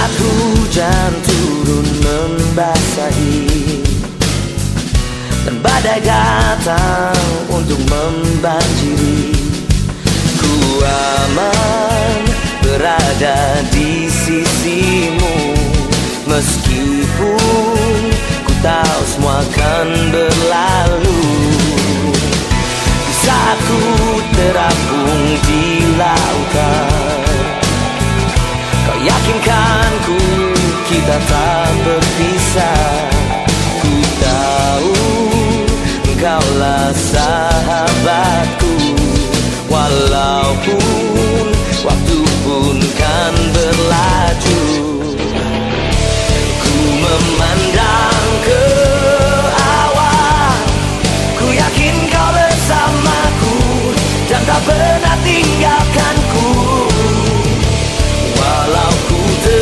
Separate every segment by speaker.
Speaker 1: saat hujan turun membasahi dan badai datang untuk membanjiri, ku aman berada di sisimu. Meskipun ku tahu semua akan berlalu, di saat ku terapung di lautan, kau yakinkan ku kita tak berpisah. Ku tahu engkaulah sahabatku, walaupun waktu pun kan berlaju. Ku memandang ke awan, ku yakin kau bersamaku dan tak pernah tinggalkanku. Walau ku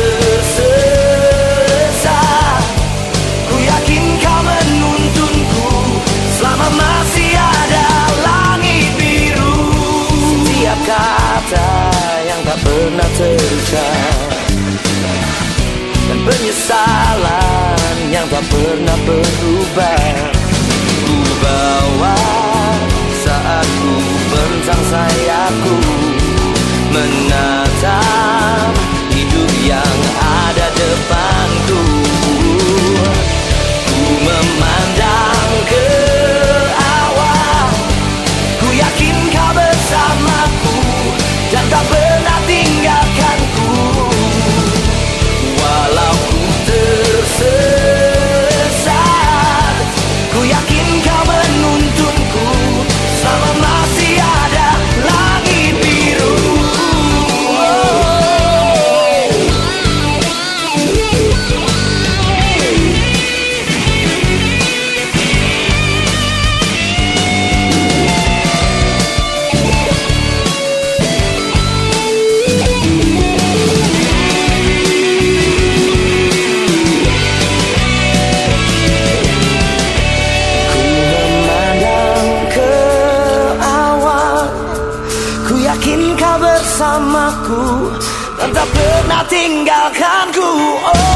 Speaker 1: tersesat, ku yakin kau menuntunku selama masih ada langit biru. Setiap kata yang tak pernah terucap dan penyesalan yang tak pernah berubah, ku bawa saat ku bentang sayapku menatap hidup yang ada depanku. Ku memandang ke awan, ku yakin kau bersamaku dan tak pernah tinggalkanku. Walau ku tersesat, ku yakin kau menuntunku selama masih ada langit biru. Yakin kau bersamaku dan tak pernah tinggalkanku. Oh.